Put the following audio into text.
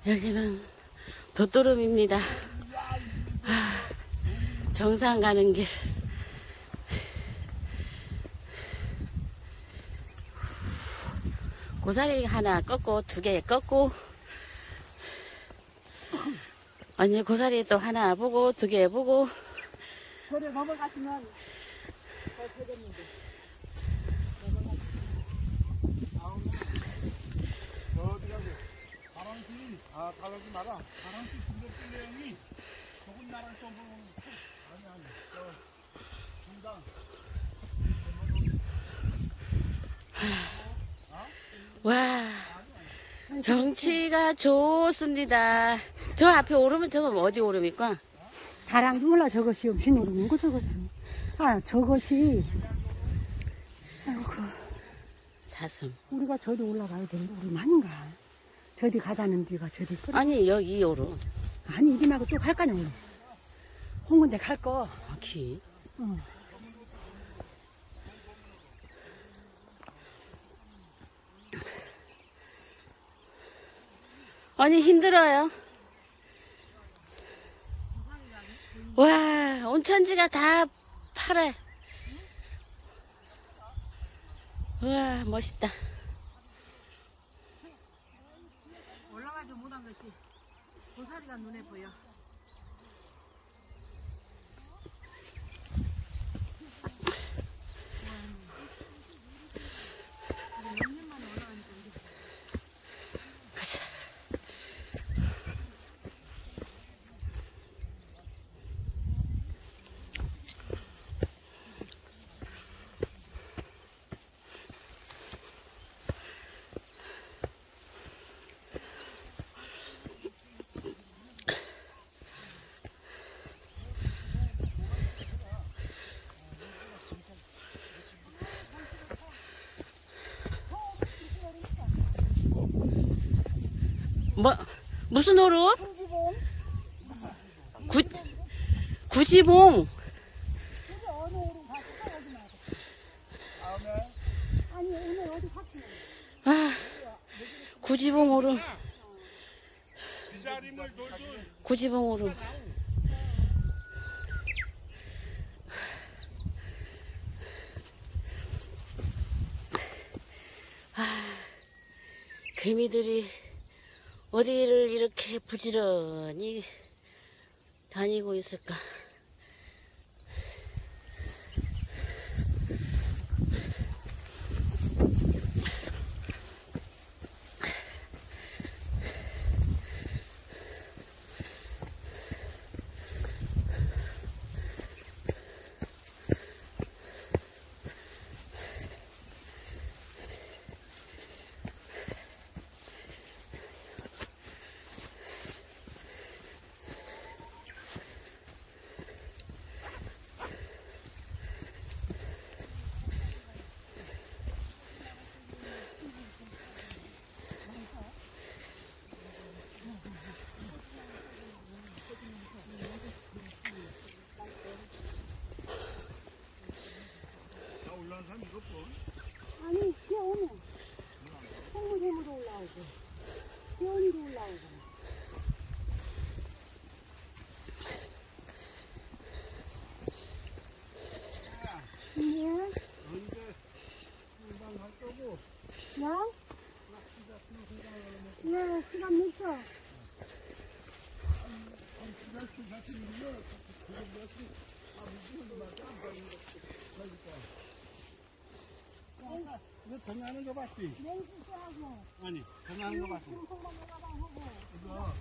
여기는 도토름입니다. 정상 가는 길. 고사리 하나 꺾고 2개 꺾고, 언니 고사리 또 하나 보고 2개 보고. 저를 넘어갔으면 더 되겠는데. 어디라고? 바람씨, 다가지 마라. 바람씨 중독 뚫려니 조금 나랑 좀 보면 아니, 중당. 와, 경치가 좋습니다. 저 앞에 오르면 저건 어디 오름일까? 다랑도 몰라. 저것이 없이 노르는 거 저것이. 저것이. 아이고, 사슴. 우리가 저리 올라가야 되는데 우리 아닌가? 저리 가자는 데가 저리 끌어. 아니, 여기 이 오름. 아니 이리 말고 또 갈 거냐 오늘. 홍군대 갈 거. 기. 어. 아니, 힘들어요. 와, 온천지가 다 파래. 우와, 멋있다. 올라가지 못한 것이 고사리가 눈에 보여. 가자. 무슨 오름? 구지봉. 구지봉 오름. 구지봉 오름. 개미들이 어디를 이렇게 부지런히 다니고 있을까? 아니 뛰어오네. 홍무샘으로 올라오고 뛰어오니로 올라오고. 예? 언제 금방 갈 거고? 야? 예, 시간 늦어. 이거 전화하는 거 봤지? 냉수하고 아니, 전화하는 거 봤지? 송만 올라가고 하고. 이거